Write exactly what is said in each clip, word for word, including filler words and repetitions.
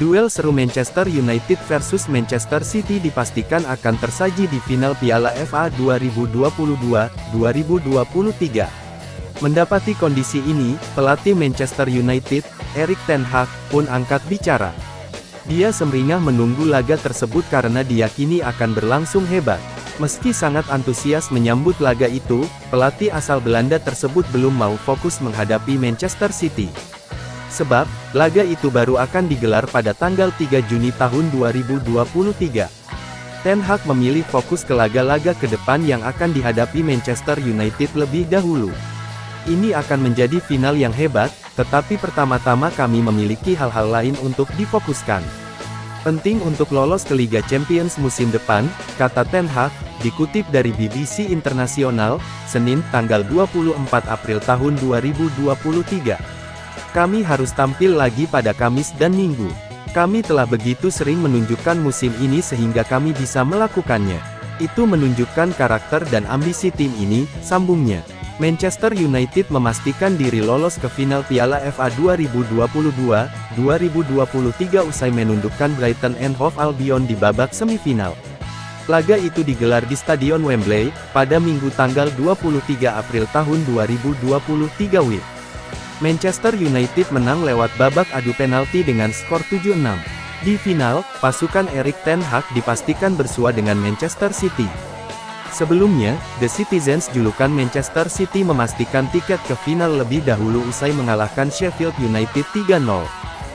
Duel seru Manchester United versus Manchester City dipastikan akan tersaji di final Piala F A dua ribu dua puluh dua dua ribu dua puluh tiga. Mendapati kondisi ini, pelatih Manchester United, Erik ten Hag, pun angkat bicara. Dia semringah menunggu laga tersebut karena diyakini akan berlangsung hebat. Meski sangat antusias menyambut laga itu, pelatih asal Belanda tersebut belum mau fokus menghadapi Manchester City. Sebab, laga itu baru akan digelar pada tanggal tiga Juni tahun dua ribu dua puluh tiga. Ten Hag memilih fokus ke laga-laga ke depan yang akan dihadapi Manchester United lebih dahulu. Ini akan menjadi final yang hebat, tetapi pertama-tama kami memiliki hal-hal lain untuk difokuskan. Penting untuk lolos ke Liga Champions musim depan, kata Ten Hag, dikutip dari B B C Internasional, Senin, tanggal dua puluh empat April tahun dua ribu dua puluh tiga. Kami harus tampil lagi pada Kamis dan Minggu. Kami telah begitu sering menunjukkan musim ini sehingga kami bisa melakukannya. Itu menunjukkan karakter dan ambisi tim ini, sambungnya. Manchester United memastikan diri lolos ke final Piala F A dua ribu dua puluh dua dua ribu dua puluh tiga usai menundukkan Brighton and Hove Albion di babak semifinal. Laga itu digelar di Stadion Wembley, pada Minggu tanggal dua puluh tiga April tahun dua ribu dua puluh tiga W I B. Manchester United menang lewat babak adu penalti dengan skor tujuh enam. Di final, pasukan Erik ten Hag dipastikan bersua dengan Manchester City. Sebelumnya, The Citizens julukan Manchester City memastikan tiket ke final lebih dahulu usai mengalahkan Sheffield United tiga nol.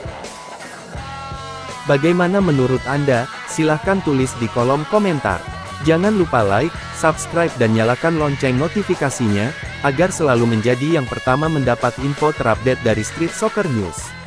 Bagaimana menurut Anda? Silahkan tulis di kolom komentar. Jangan lupa like, subscribe dan nyalakan lonceng notifikasinya, agar selalu menjadi yang pertama mendapat info terupdate dari Street Soccer News.